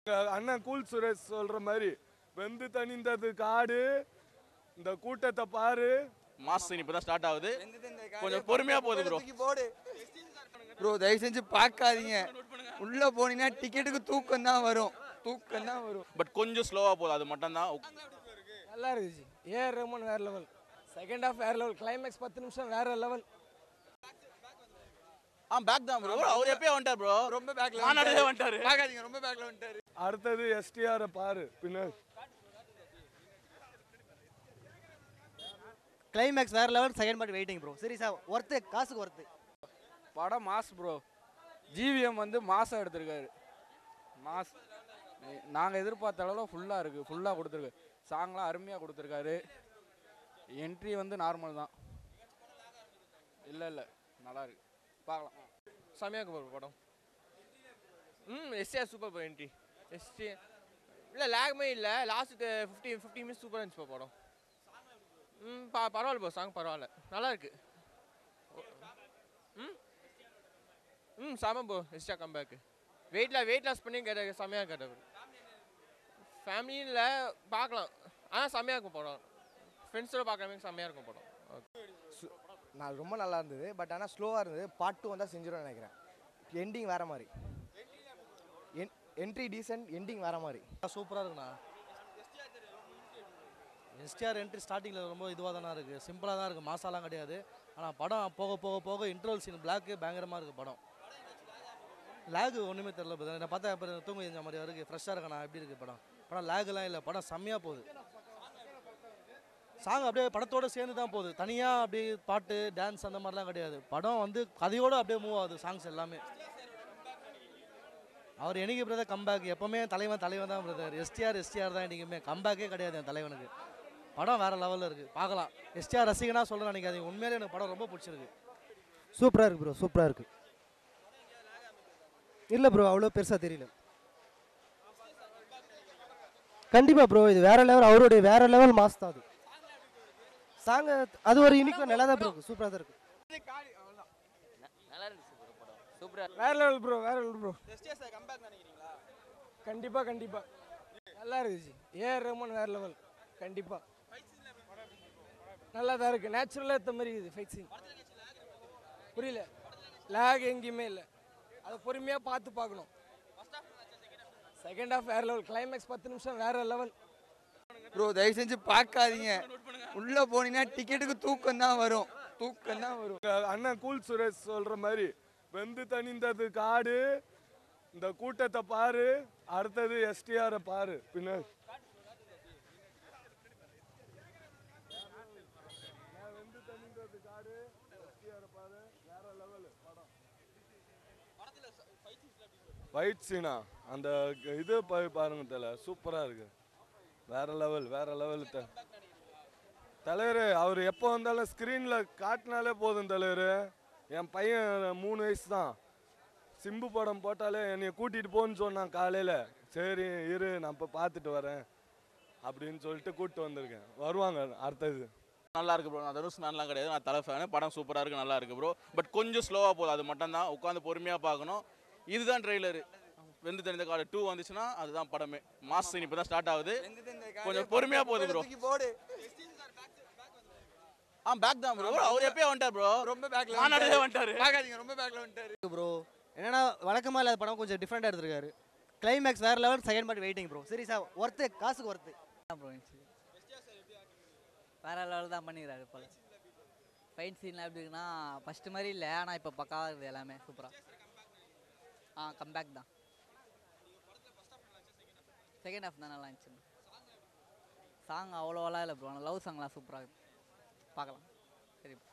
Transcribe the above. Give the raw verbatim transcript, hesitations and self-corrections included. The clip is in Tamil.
அண்ணன் கூல் சுரேஷ் சொல்ற மாதிரி வெந்து தணிந்தது காடு, இந்த கூட்டத்தை பாரு. மாசம் இப்பதான் ஸ்டார்ட் ஆகுது, கொஞ்சம் பொறுமையா போகுது ப்ரோ. ப்ரோ தயவு செஞ்சு பார்க்காதீங்க, உள்ள போனீங்கன்னா டிக்கெட்டுக்கு தூக்கம் தான் வரும், தூக்கம் தான் வரும். பட் கொஞ்சம் ஸ்லோவா போகுது, அது மட்டும் தான். நல்லா இருந்துச்சு. ஏஆர் ரஹ்மான் வேற லெவல், செகண்ட் ஹாஃப் வேற லெவல், கிளைமேக்ஸ் பத்து நிமிஷம் வேற லெவல். ஆ பேக் தான் ப்ரோ, அவர் எப்பயே வந்துட்டார் ப்ரோ, ரொம்ப பேக்ல மாநாடுவே வந்துட்டாரு. பார்க்காதீங்க, ரொம்ப பேக்ல வந்துட்டாரு. அடுத்தது எஸ்டிஆரை பாரு பின்னாடி. கிளைமேக்ஸ் வேற level, second part waiting bro. சீரியஸா ஒர்த்து, காசுக்கு ஒர்த்து. படம் மாஸ் ப்ரோ. ஜிவிஎம் வந்து மாசம் எடுத்திருக்காரு, மாஸ். நாங்கள் எதிர்பார்த்த அளவில் ஃபுல்லாக இருக்குது, ஃபுல்லாக கொடுத்துருக்கு. சாங்லாம் அருமையாக கொடுத்துருக்காரு. என்ட்ரி வந்து நார்மல் தான், இல்லை இல்லை நல்லா இருக்கு, பார்க்கலாம். செமையாக இருக்கு படம். ம் எஸ்டிஆர் சூப்பர் ப்ரோ என்ட்ரி. எஸ்டி இல்லை லேக்மே இல்லை, லாஸ்ட்டு ஃபிஃப்டி ஃபிஃப்டி மினிட்ஸ் சூப்பராக இருந்துச்சு ப்ரோ படம். ம் பா பரவாயில்ல ப்ரோ, சாங் பரவாயில்ல, நல்லா இருக்கு. ம் ம் செம ப்ரோ, எஸ்டிஆர் கம்பேக்கு. வெயிட்ல வெயிட் லாஸ் பண்ணி கேட்ட செமையாக கேட்டவர். ஃபேமிலியில் பார்க்கலாம், ஆனால் செமையாக இருக்கும் படம். ஃப்ரெண்ட்ஸோட பார்க்குற மாதிரி செமையாக இருக்கும் படம். நான் ரொம்ப நல்லா இருந்தது, பட் ஆனால் ஸ்லோவாக இருந்தது. பார்ட் டூ வந்தால் செஞ்சிடும் நினைக்கிறேன். எண்டிங் வேறு மாதிரி, என் என்ட்ரி டீசென்ட், எண்டிங் வேறு மாதிரி. சூப்பராக இருக்குண்ணா. எஸ்டிஆர் என்ட்ரி ஸ்டார்டிங்கில் ரொம்ப இதுவாக தானே இருக்குது, சிம்பிளாக தான் இருக்குது, மாசாலாம் கிடையாது. ஆனால் படம் போக போக போக இன்ட்ரோல் சீன் பிளாக்கு பயங்கரமாக இருக்குது படம். லேகு ஒன்றுமே தெரில, நான் பார்த்தா இப்போ தூங்க செஞ்ச மாதிரி இருக்குது, ஃப்ரெஷ்ஷாக இருக்கண்ணா. எப்படி இருக்குது படம்? படம் லேகுலாம் இல்லை, படம் செம்மையாக போகுது. சாங் அப்படியே படத்தோடு சேர்ந்து தான் போகுது, தனியாக அப்படியே பாட்டு டான்ஸ் அந்த மாதிரிலாம் கிடையாது. படம் வந்து கதையோடு அப்படியே மூவ் ஆகுது, சாங்ஸ் எல்லாமே. அவர் என்னைக்கு பிரதர் கம்பேக், எப்போவுமே தலைவன் தலைவன் தான் பிரதர். எஸ்டிஆர் எஸ்டிஆர் தான் என்றைக்குமே, கம்பேக்கே கிடையாது என் தலைவனுக்கு. படம் வேறு லெவலில் இருக்குது, பார்க்கலாம். எஸ்டிஆர் ரசிகனாக சொல்ல நினைக்காதீங்க, உண்மையிலே எனக்கு படம் ரொம்ப பிடிச்சிருக்கு. சூப்பராக இருக்குது ப்ரோ, சூப்பராக இருக்குது. இல்லை ப்ரோ, அவ்வளோ பெருசாக தெரியல. கண்டிப்பாக ப்ரோ, இது வேறு லெவல், அவருடைய வேறு லெவல் மாஸ் தான் அது. சாங் அது ஒரு யூனிக்கும் நல்லா தான் ப்ரோ, சூப்பராக தான் இருக்குது. நல்லா இருக்கு ப்ரோ படம், சூப்பராக. வேற லெவல் ப்ரோ, வேற லெவல் ப்ரோ. எஸ்டிஆர் கம்பேக் நினைக்கிறீங்களா? கண்டிப்பாக கண்டிப்பாக நல்லா இருந்துச்சு. ஏஆர் ரஹ்மான் வேற லெவல், கண்டிப்பாக நல்லா தான் இருக்குது. நேச்சுரலாக ஏற்ற மாதிரி இருக்குது ஃபைட் சீன். புரியல, லேக் எங்கேயுமே இல்லை, அதை பொறுமையாக பார்த்து பார்க்கணும். செகண்ட் ஹாஃப் வேற லெவல், கிளைமேக்ஸ் பத்து நிமிஷம் வேற லெவல். ப்ரோ தயவு செஞ்சு பார்க்காதீங்க, உள்ள போனீங்கன்னா டிக்கெட்டுக்கு தூக்கம் தான் வரும், தூக்கம் தான் வரும். அண்ணன் கூல் சுரேஷ் சொல்ற மாதிரி வெந்து தணிந்தது காடு, இந்த கூட்டத்தை பாரு. அடுத்தது எஸ்டிஆரை பாரு பின்னாடி. வெந்து தணிந்தது காடு, எஸ்டிஆரை பாரு, வேற லெவல் படம். ஃபைட் சீனா அந்த இது பாருங்க தல, சூப்பராக இருக்கு, வேற லெவல் வேற லெவல். தலைவர் அவர் எப்போ வந்தாலும் ஸ்க்ரீனில் காட்டினாலே போதும் தலைவர். என் பையன் மூணு வயசு தான், சிம்பு படம் போட்டாலே என்னை கூட்டிகிட்டு போன்னு சொன்னான் காலையில். சரி இரு நான் இப்போ பார்த்துட்டு வரேன் அப்படின்னு சொல்லிட்டு கூப்பிட்டு வந்திருக்கேன், வருவாங்க அடுத்தது. நல்லா இருக்கு ப்ரோ, நான் தனுஷ் மேன்லாம் கிடையாது, நான் தலை ஃபேனு. படம் சூப்பராக இருக்குது, நல்லா இருக்குது ப்ரோ. பட் கொஞ்சம் ஸ்லோவாக போகுது, அது மட்டும் தான். உட்காந்து பொறுமையாக பார்க்கணும். இதுதான் ட்ரெய்லரு. வெந்து தெரிந்த காடு டூ வந்துச்சுன்னா அதுதான் படமே. மாசம் இப்போ தான் ஸ்டார்ட் ஆகுது, கொஞ்சம் பொறுமையாக போகுது ப்ரோ. ஆ பேக் தான் ப்ரோ, அவர் எப்பயே வந்துட்டார் ப்ரோ, ரொம்ப பேக்ல மாநாடுவே வந்துட்டாரு. பார்க்காதீங்க, ரொம்ப பேக்ல வந்துட்டாரு ப்ரோ. என்னன்னா வழக்கமாக இல்லாத படம் கொஞ்சம் டிஃப்ரெண்ட்டாக எடுத்திருக்காரு. கிளைமேக்ஸ் வேறு level, second part waiting bro. சீரியஸா ஒர்த்து, காசுக்கு ஒர்த்து ப்ரோ. வேறு லெவல் தான் பண்ணிக்கிறாரு போல. ஃபைட் சீன்லாம் எப்படி இருக்குன்னா ஃபஸ்ட்டு மாதிரி இல்லை, ஆனால் இப்போ பக்காவாக இருக்குது எல்லாமே சூப்பராக. ஆ கம்பேக் தான். செகண்ட் ஹாஃப் தான் நல்லா இருந்துச்சு. சாங் அவ்வளோவெல்லாம் இல்லை ப்ரோ, ஆனால் லவ் சாங்லாம் சூப்பராக இருக்குது, பார்க்கலாம். சரி.